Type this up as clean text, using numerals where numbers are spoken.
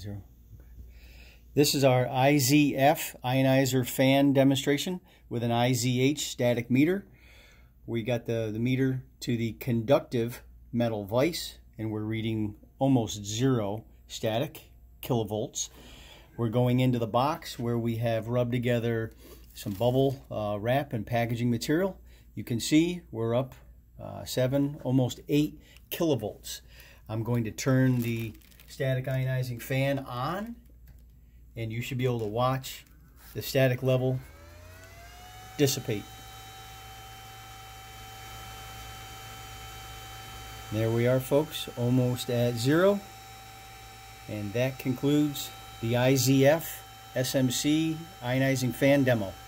This is our IZF Ionizer fan demonstration with an IZH static meter. We got the meter to the conductive metal vise, and we're reading almost 0 static kilovolts. We're going into the box where we have rubbed together some bubble wrap and packaging material. You can see we're up 7, almost 8 kilovolts. I'm going to turn the static ionizing fan on, and you should be able to watch the static level dissipate. There we are, folks, almost at 0. And that concludes the IZF SMC ionizing fan demo.